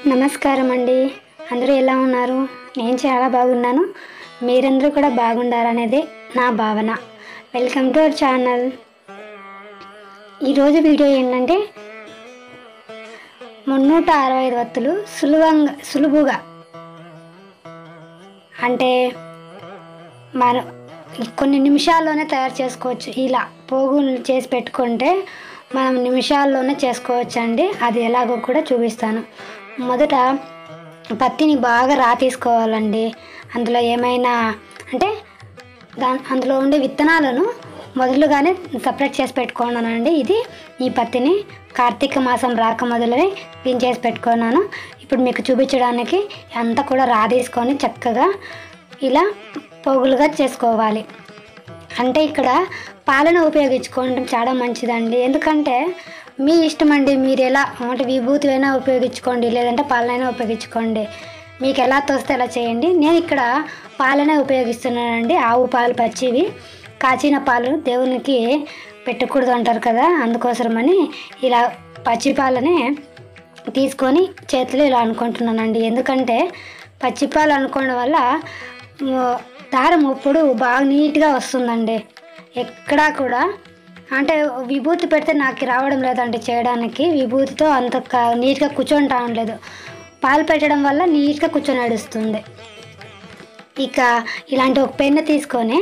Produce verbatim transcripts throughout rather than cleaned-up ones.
నమస్కారం అండి. అందరూ ఎలా ఉన్నారు? నేను చాలా బాగున్నాను. మీరందరూ కూడా బాగుండాలనేదే నా భావన. Welcome to our channel. ఈరోజు వీడియో ఏంటంటే మున్నూట అరవై ఐదు వత్తులు సులువంగా సులువుగా అంటే మనం కొన్ని నిమిషాల్లోనే తయారు చేసుకోవచ్చు. ఇలా పోగులు చేసి పెట్టుకుంటే మనం నిమిషాల్లోనే చేసుకోవచ్చు అండి. అది ఎలాగో కూడా చూపిస్తాను. మొదట పత్తిని బాగా రా తీసుకోవాలండి. అందులో ఏమైనా అంటే దా అందులో ఉండే విత్తనాలను మొదలుగానే సపరేట్ చేసి పెట్టుకున్నానండి. ఇది ఈ పత్తిని కార్తీక మాసం రాక మొదలై క్లీన్ చేసి పెట్టుకున్నాను. ఇప్పుడు మీకు చూపించడానికి అంతా కూడా రా తీసుకొని చక్కగా ఇలా పోగులుగా చేసుకోవాలి. అంటే ఇక్కడ పాలను ఉపయోగించుకోవడం చాలా మంచిదండి. ఎందుకంటే మీ ఇష్టం అండి. మీరు ఎలా అంటే విభూతి అయినా ఉపయోగించుకోండి, లేదంటే పాలనైనా ఉపయోగించుకోండి. మీకు ఎలా తోస్తే అలా చేయండి. నేను ఇక్కడ పాలనే ఉపయోగిస్తున్నానండి. ఆవు పాలు పచ్చివి. కాచిన పాలు దేవునికి పెట్టకూడదు అంటారు కదా, అందుకోసమని ఇలా పచ్చి పాలనే తీసుకొని చేతిలో ఇలా అనుకుంటున్నానండి. ఎందుకంటే పచ్చి పాలు అనుకోవడం వల్ల దారం ఇప్పుడు బాగా నీట్గా వస్తుందండి. ఎక్కడా కూడా అంటే విభూతి పెడితే నాకు రావడం లేదండి చేయడానికి. విభూతితో అంత నీట్గా కూర్చొని రావట్లేదు. పాలు పెట్టడం వల్ల నీట్గా కూర్చొని నడుస్తుంది. ఇక ఇలాంటి ఒక పెన్ను తీసుకొని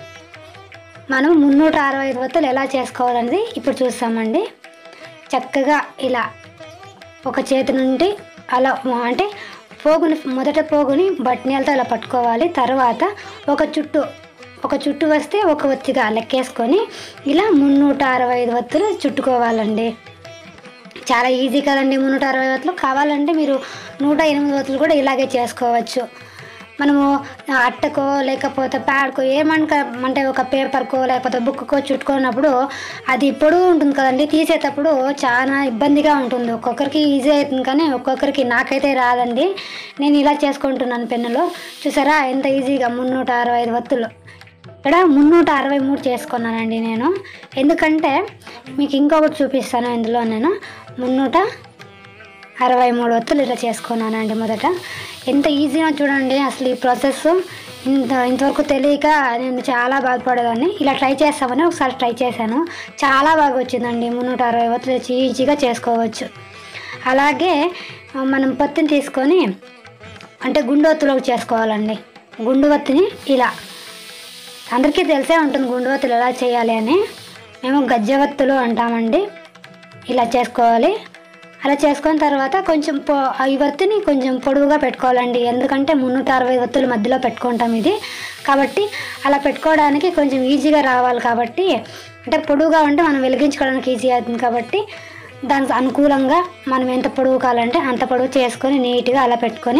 మనం మున్నూట అరవై ఐదు వత్తులు ఎలా చేసుకోవాలనేది ఇప్పుడు చూస్తామండి. చక్కగా ఇలా ఒక చేతి నుండి అలా అంటే పోగుని మొదట పోగుని బట్నీలతో ఇలా పట్టుకోవాలి. తర్వాత ఒక చుట్టు ఒక చుట్టు వస్తే ఒక ఒత్తిగా లెక్కేసుకొని ఇలా మున్నూట అరవై ఐదు వత్తులు చుట్టుకోవాలండి. చాలా ఈజీ కదండి మున్నూట అరవై వత్తులు. కావాలంటే మీరు నూట ఎనిమిది వత్తులు కూడా ఇలాగే చేసుకోవచ్చు. మనము అట్టకో లేకపోతే ప్యాడ్కో ఏమనక అంటే ఒక పేపర్కో లేకపోతే బుక్కో చుట్టుకున్నప్పుడు అది పొడుగు ఉంటుంది కదండి. తీసేటప్పుడు చాలా ఇబ్బందిగా ఉంటుంది. ఒక్కొక్కరికి ఈజీ అవుతుంది కానీ ఒక్కొక్కరికి నాకైతే రాదండి. నేను ఇలా చేసుకుంటున్నాను పెన్నులో. చూసారా ఎంత ఈజీగా మున్నూట అరవై ఐదు వత్తులు. ఇక్కడ మున్నూట అరవై మూడు చేసుకున్నానండి నేను. ఎందుకంటే మీకు ఇంకొకటి చూపిస్తాను. ఇందులో నేను మున్నూట అరవై మూడు వత్తులు ఇలా చేసుకున్నానండి. మొదట ఎంత ఈజీగా చూడండి. అసలు ఈ ప్రాసెస్ ఇంత ఇంతవరకు తెలియక నేను చాలా బాధపడేదాన్ని. ఇలా ట్రై చేస్తామని ఒకసారి ట్రై చేశాను. చాలా బాగా వచ్చిందండి. మున్నూట అరవై వత్తులు ఈజీగా చేసుకోవచ్చు. అలాగే మనం పత్తిని తీసుకొని అంటే గుండు వత్తులోకి చేసుకోవాలండి. గుండు వత్తిని ఇలా అందరికీ తెలిసే ఉంటుంది గుండు వత్తులు ఎలా చేయాలి అని. మేము గజ్జవత్తులు అంటామండి. ఇలా చేసుకోవాలి. అలా చేసుకున్న తర్వాత కొంచెం పొ ఈ వత్తిని కొంచెం పొడవుగా పెట్టుకోవాలండి. ఎందుకంటే మున్నూట అరవై వత్తుల మధ్యలో పెట్టుకుంటాం ఇది కాబట్టి అలా పెట్టుకోవడానికి కొంచెం ఈజీగా రావాలి. కాబట్టి అంటే పొడవుగా ఉంటే మనం వెలిగించుకోవడానికి ఈజీ అవుతుంది. కాబట్టి దానికి అనుకూలంగా మనం ఎంత పొడవు కావాలంటే అంత పొడవు చేసుకొని నీట్గా అలా పెట్టుకొని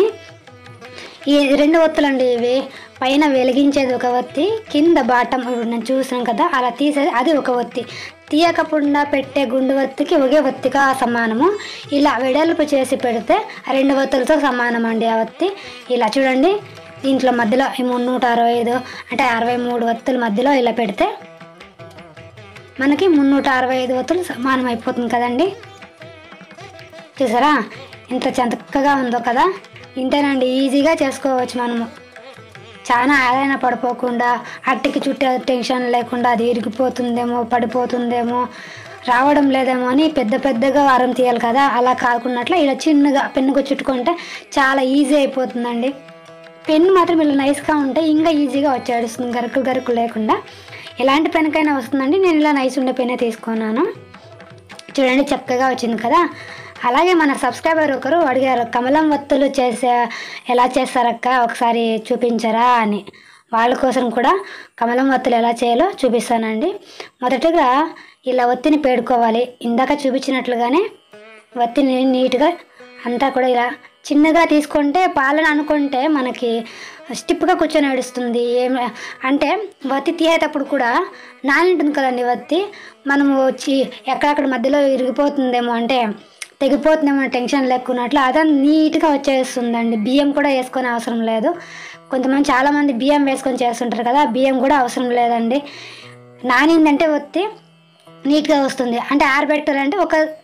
ఈ రెండు ఒత్తులు అండి. ఇవి పైన వెలిగించేది ఒక ఒత్తి, కింద బాటం ఇప్పుడు నేను చూసాను కదా అలా తీసేది అది ఒక ఒత్తి. తీయకుండా పెట్టే గుండు ఒత్తికి ఒకే ఒత్తిగా సమానము. ఇలా వెడల్పు చేసి పెడితే రెండు ఒత్తులతో సమానం అండి ఆ ఒత్తి. ఇలా చూడండి. దీంట్లో మధ్యలో ఈ మున్నూట అరవై ఐదు అంటే అరవై మూడు ఒత్తుల మధ్యలో ఇలా పెడితే మనకి మున్నూట అరవై ఐదు ఒత్తులు సమానం అయిపోతుంది కదండి. చూసారా ఎంత చక్కగా ఉందో కదా. ఇంతేనండి, ఈజీగా చేసుకోవచ్చు మనము. చాలా ఆదాయన పడిపోకుండా అట్టకి చుట్టే టెన్షన్ లేకుండా అది ఇరిగిపోతుందేమో పడిపోతుందేమో రావడం లేదేమో అని పెద్ద పెద్దగా వారం తీయాలి కదా. అలా కాకున్నట్లు ఇలా చిన్నగా పెన్నుకు చుట్టుకుంటే చాలా ఈజీ అయిపోతుందండి. పెన్ను మాత్రం ఇలా నైస్గా ఉంటే ఇంకా ఈజీగా వచ్చేస్తుంది, గరుకు గరుకు లేకుండా. ఎలాంటి పెన్కైనా వస్తుందండి. నేను ఇలా నైస్ ఉండే పెన్నే తీసుకున్నాను. చూడండి చక్కగా వచ్చింది కదా. అలాగే మన సబ్స్క్రైబర్ ఒకరు అడిగారు, కమలం వత్తులు చేసే ఎలా చేస్తారక్క ఒకసారి చూపించరా అని. వాళ్ళ కోసం కూడా కమలం వత్తులు ఎలా చేయాలో చూపిస్తానండి. మొదటగా ఇలా ఒత్తిని పేడుకోవాలి. ఇందాక చూపించినట్లుగానే ఒత్తిని నీట్గా అంతా కూడా ఇలా చిన్నగా తీసుకుంటే పాలన అనుకుంటే మనకి స్టిప్గా కూర్చొని నడుస్తుంది. ఏమి అంటే వత్తి తీసేటప్పుడు కూడా నాని ఉంటుంది కదండి వత్తి. మనము వచ్చి ఎక్కడక్కడ మధ్యలో ఇరిగిపోతుందేమో అంటే తెగిపోతుందేమో టెన్షన్ లేకున్నట్లు అదంతా నీట్గా వచ్చేస్తుందండి. బియ్యం కూడా వేసుకొని అవసరం లేదు. కొంతమంది చాలామంది బియ్యం వేసుకొని చేస్తుంటారు కదా, బియ్యం కూడా అవసరం లేదండి. నానిందంటే ఒత్తి నీట్గా వస్తుంది. అంటే ఆరబెట్టాలంటే ఒక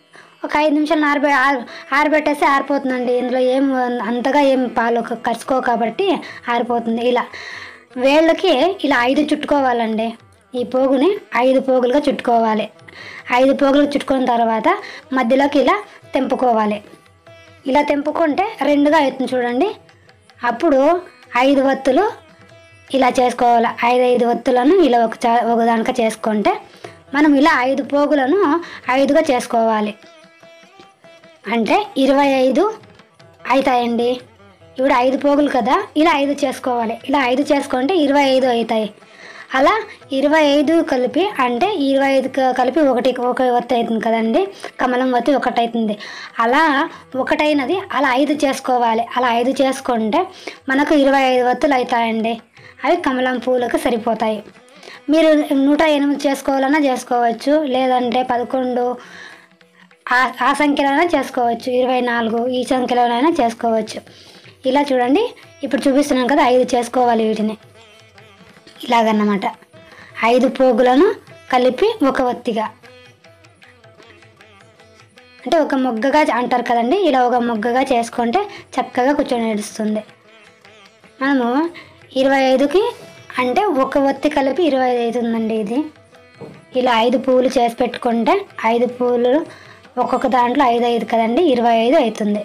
ఒక ఐదు నిమిషాలు ఆరబె ఆరబెట్టేస్తే ఆరిపోతుందండి. ఇందులో ఏం అంతగా ఏం పాలు కలుసుకో కాబట్టి ఆరిపోతుంది. ఇలా వేళ్ళకి ఇలా ఐదు చుట్టుకోవాలండి. ఈ పోగుని ఐదు పోగులుగా చుట్టుకోవాలి. ఐదు పోగులు చుట్టుకున్న తర్వాత మధ్యలోకి ఇలా తెంపుకోవాలి. ఇలా తెంపుకుంటే రెండుగా అవుతుంది చూడండి. అప్పుడు ఐదు వత్తులు ఇలా చేసుకోవాలి. ఐదు ఐదు వత్తులను ఇలా ఒక చా ఒకదానిగా చేసుకుంటే మనం ఇలా ఐదు పోగులను ఐదుగా చేసుకోవాలి. అంటే ఇరవై ఐదు అవుతాయండి. ఇప్పుడు ఐదు పోగులు కదా, ఇలా ఐదు చేసుకోవాలి. ఇలా ఐదు చేసుకుంటే ఇరవై ఐదు అవుతాయి. అలా ఇరవై ఐదు కలిపి అంటే ఇరవై ఐదు కలిపి ఒకటి ఒక వత్తి అవుతుంది కదండి, కమలం వత్తి ఒకటి అవుతుంది. అలా ఒకటైనది అలా ఐదు చేసుకోవాలి. అలా ఐదు చేసుకుంటే మనకు ఇరవై ఐదు వత్తులు అవుతాయండి. అవి కమలం పూలకు సరిపోతాయి. మీరు నూట ఎనిమిది చేసుకోవాలన్నా చేసుకోవచ్చు, లేదంటే పదకొండు ఆ సంఖ్యలోనైనా చేసుకోవచ్చు, ఇరవై నాలుగు ఈ సంఖ్యలోనైనా చేసుకోవచ్చు. ఇలా చూడండి, ఇప్పుడు చూపిస్తున్నాం కదా, ఐదు చేసుకోవాలి. వీటిని ఇలాగన్నమాట ఐదు పోగులను కలిపి ఒక వత్తిగా అంటే ఒక మొగ్గగా అంటారు కదండి. ఇలా ఒక మొగ్గగా చేసుకుంటే చక్కగా కూర్చొని నడుస్తుంది. మనము ఇరవై ఐదుకి అంటే ఒక వత్తి కలిపి ఇరవై ఐదు అవుతుందండి. ఇది ఇలా ఐదు పువ్వులు చేసి పెట్టుకుంటే ఐదు పువ్వులు ఒక్కొక్క దాంట్లో ఐదు ఐదు కదండి, ఇరవై ఐదు అవుతుంది.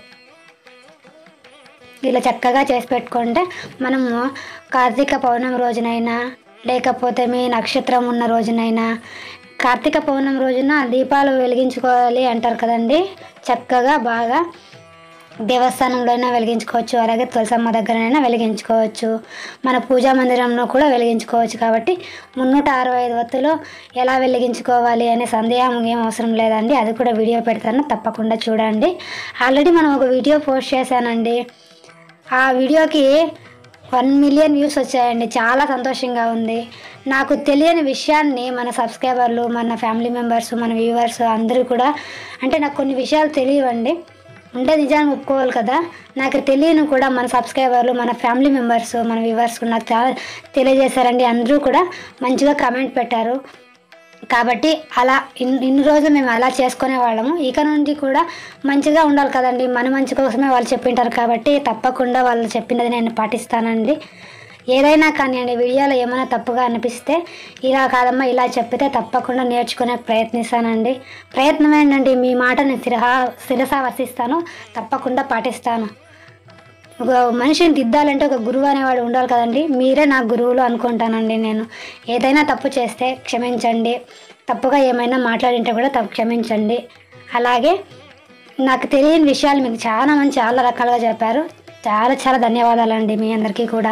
ఇలా చక్కగా చేసి పెట్టుకుంటే మనము కార్తీక పౌర్ణమి రోజునైనా లేకపోతే మీ నక్షత్రం ఉన్న రోజునైనా, కార్తీక పౌర్ణమి రోజున దీపాలు వెలిగించుకోవాలి అంటారు కదండి. చక్కగా బాగా దేవస్థానంలో అయినా వెలిగించుకోవచ్చు, అలాగే తులసమ్మ దగ్గరైనా వెలిగించుకోవచ్చు, మన పూజా మందిరంలో కూడా వెలిగించుకోవచ్చు. కాబట్టి మున్నూట అరవై ఐదు వత్తులు ఎలా వెలిగించుకోవాలి అనే సందేహం ఏం అవసరం లేదండి. అది కూడా వీడియో పెడతాను, తప్పకుండా చూడండి. ఆల్రెడీ మనం ఒక వీడియో పోస్ట్ చేశానండి. ఆ వీడియోకి వన్ మిలియన్ వ్యూస్ వచ్చాయండి. చాలా సంతోషంగా ఉంది. నాకు తెలియని విషయాన్ని మన సబ్స్క్రైబర్లు, మన ఫ్యామిలీ మెంబర్స్, మన వ్యూవర్స్ అందరూ కూడా, అంటే నాకు కొన్ని విషయాలు తెలియవండి, ఉంటే నిజాన్ని ఒప్పుకోవాలి కదా. నాకు తెలియని కూడా మన సబ్స్క్రైబర్లు, మన ఫ్యామిలీ మెంబర్స్, మన వ్యూవర్స్ నాకు చాలా తెలియజేశారండి. అందరూ కూడా మంచిగా కామెంట్ పెట్టారు. కాబట్టి అలా ఇన్ ఇన్ని రోజులు మేము అలా చేసుకునే వాళ్ళము. ఇక నుండి కూడా మంచిగా ఉండాలి కదండి, మన మంచి కోసమే వాళ్ళు చెప్పింటారు. కాబట్టి తప్పకుండా వాళ్ళు చెప్పినది నేను పాటిస్తానండి. ఏదైనా కానీ అండి, వీడియోలో ఏమైనా తప్పుగా అనిపిస్తే ఇలా కాదమ్మా ఇలా చెప్పితే తప్పకుండా నేర్చుకునే ప్రయత్నిస్తానండి. ప్రయత్నం ఏంటండి, మీ మాట నేను శిరహా శిరసా వర్తిస్తాను, తప్పకుండా పాటిస్తాను. ఒక మనిషిని దిద్దాలంటే ఒక గురువు అనేవాడు ఉండాలి కదండి. మీరే నా గురువులు అనుకుంటానండి. నేను ఏదైనా తప్పు చేస్తే క్షమించండి, తప్పుగా ఏమైనా మాట్లాడింటే కూడా తప్పు క్షమించండి. అలాగే నాకు తెలియని విషయాలు మీకు చాలా మంది చాలా రకాలుగా చెప్పారు. చాలా చాలా ధన్యవాదాలండి మీ అందరికీ కూడా.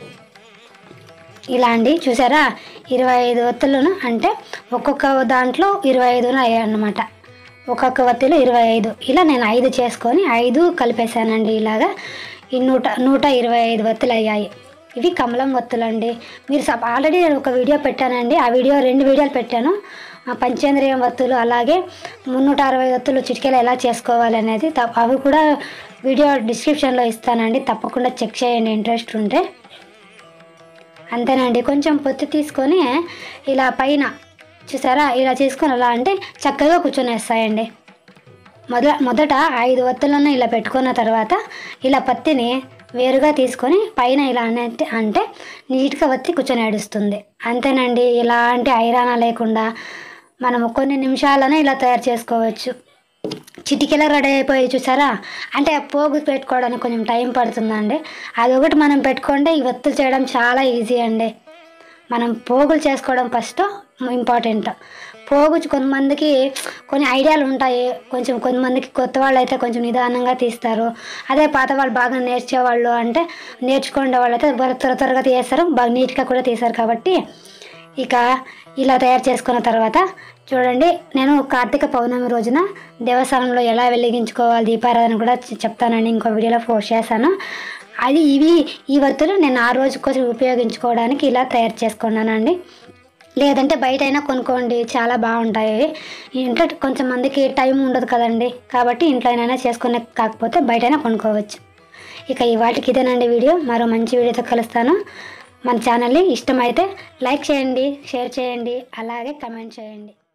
ఇలా అండి చూసారా, ఇరవై ఐదు వత్తులను అంటే ఒక్కొక్క దాంట్లో ఇరవై ఐదున అయ్యాయి అన్నమాట. ఒక్కొక్క వత్తిలో ఇరవై ఐదు, ఇలా నేను ఐదు చేసుకొని ఐదు కలిపేశానండి. ఇలాగా ఈ నూట నూట ఇరవై ఐదు వత్తులు అయ్యాయి. ఇవి కమలం వత్తులు అండి. మీరు సబ్ ఆల్రెడీ నేను ఒక వీడియో పెట్టానండి. ఆ వీడియో రెండు వీడియోలు పెట్టాను, పంచేంద్రియం వత్తులు, అలాగే మున్నూట అరవై వత్తులు చిటికెలు ఎలా చేసుకోవాలి అనేది. అవి కూడా వీడియో డిస్క్రిప్షన్లో ఇస్తానండి, తప్పకుండా చెక్ చేయండి ఇంట్రెస్ట్ ఉంటే. అంతేనండి, కొంచెం పొత్తి తీసుకొని ఇలా పైన చూసారా, ఇలా చేసుకొని అలా అంటే చక్కగా కూర్చొనేస్తాయండి. మొద మొదట ఐదు వత్తులను ఇలా పెట్టుకున్న తర్వాత ఇలా పత్తిని వేరుగా తీసుకొని పైన ఇలా అంటే అంటే నీట్గా వత్తి కూర్చొని ఏడుస్తుంది. అంతేనండి, ఇలాంటి ఐరాణ లేకుండా మనము కొన్ని నిమిషాలనే ఇలా తయారు చేసుకోవచ్చు. చిటికెలా రెడీ అయిపోయి చూసారా. అంటే పోగు పెట్టుకోవడానికి కొంచెం టైం పడుతుందండి. అదొకటి మనం పెట్టుకుంటే ఈ వత్తులు చేయడం చాలా ఈజీ అండి. మనం పోగులు చేసుకోవడం ఫస్ట్ ఇంపార్టెంట్. పోగు కొంతమందికి కొన్ని ఐడియాలు ఉంటాయి, కొంచెం కొంతమందికి కొత్త వాళ్ళు అయితే కొంచెం నిదానంగా తీస్తారు. అదే పాత వాళ్ళు బాగా నేర్చేవాళ్ళు అంటే నేర్చుకునే వాళ్ళు అయితే త్వర త్వరగా తీస్తారు, బాగా నీట్గా కూడా తీస్తారు. కాబట్టి ఇక ఇలా తయారు చేసుకున్న తర్వాత చూడండి, నేను కార్తీక పౌర్ణమి రోజున దేవస్థానంలో ఎలా వెలిగించుకోవాలి దీపారాధన కూడా చెప్తానండి, ఇంకో వీడియోలో పోస్ట్ చేశాను. అది ఇవి ఈ వత్తులు నేను ఆ రోజు కోసం ఉపయోగించుకోవడానికి ఇలా తయారు చేసుకున్నానండి. లేదంటే బయట అయినా కొనుక్కోండి, చాలా బాగుంటాయి. ఇంట్లో కొంచెం మందికి టైం ఉండదు కదండి, కాబట్టి ఇంట్లోనైనా చేసుకునే కాకపోతే బయటైనా కొనుక్కోవచ్చు. ఇక ఇవాటికి ఇదేనండి వీడియో. మరో మంచి వీడియోతో కలుస్తాను. మన ఛానల్ని ఇష్టమైతే లైక్ చేయండి, షేర్ చేయండి, అలాగే కమెంట్ చేయండి.